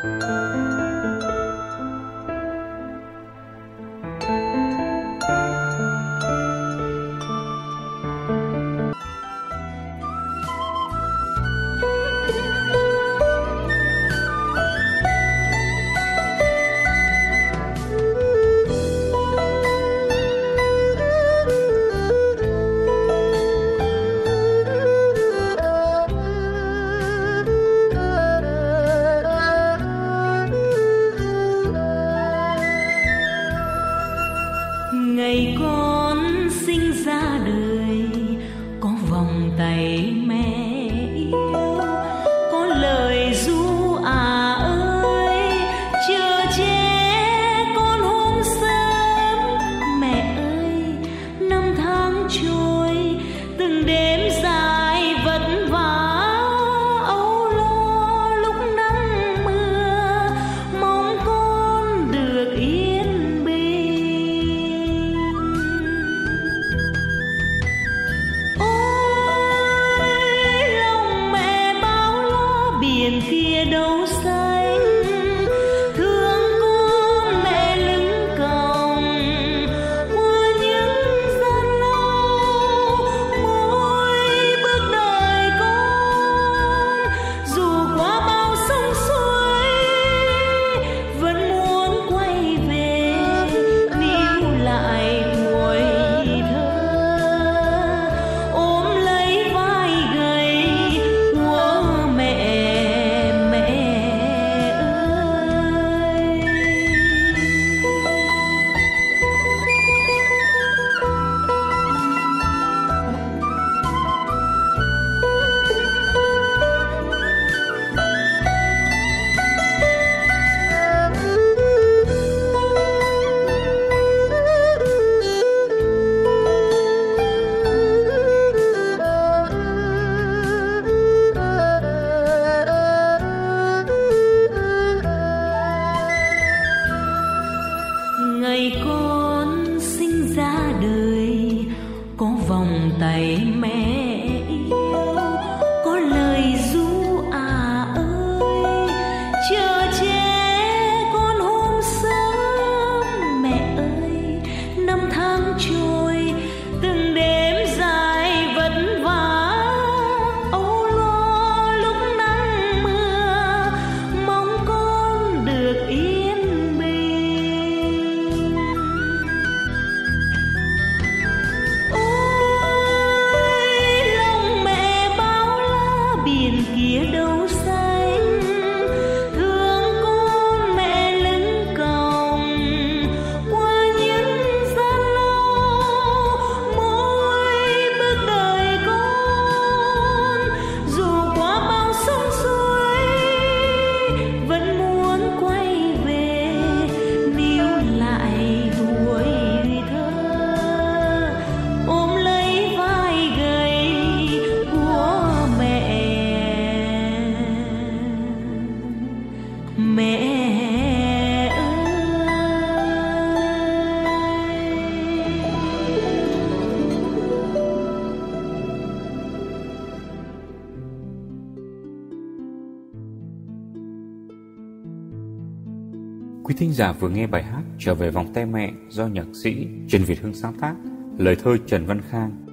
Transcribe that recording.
Ngày con sinh ra đời có vòng tay mẹ yêu, có lời ru ơi chờ che con hôm sớm. Mẹ ơi, năm tháng trôi từng đêm dài vất vả, âu lo lúc nắng mưa, mong con được yên bình. Ôi lòng mẹ bao la biển kia đâu xanh, thương con mẹ lưng còng qua những gian lao. Mỗi bước đời con dù qua bao sông suối vẫn muốn quay về níu lại tuổi thơ, ôm lấy vai gầy của mẹ Ngày con sinh ra đời có vòng tay mẹ yêu, có lời ru ơi chờ che con hôm sớm. Mẹ ơi, năm tháng trôi từng đêm dài vất vả, âu lo lúc nắng mưa, mong con được yên bình. Ôi lòng mẹ bao la biển kia đâu xanh, thương con mẹ lưng còng qua những gian lao. Mỗi bước đời con dù qua bao sông suối vẫn muốn quay về níu lại tuổi thơ, ôm lấy vai gầy của mẹ Quý thính giả vừa nghe bài hát Trở về vòng tay mẹ do nhạc sĩ Trần Việt Hưng sáng tác, lời thơ Trần Văn Khang,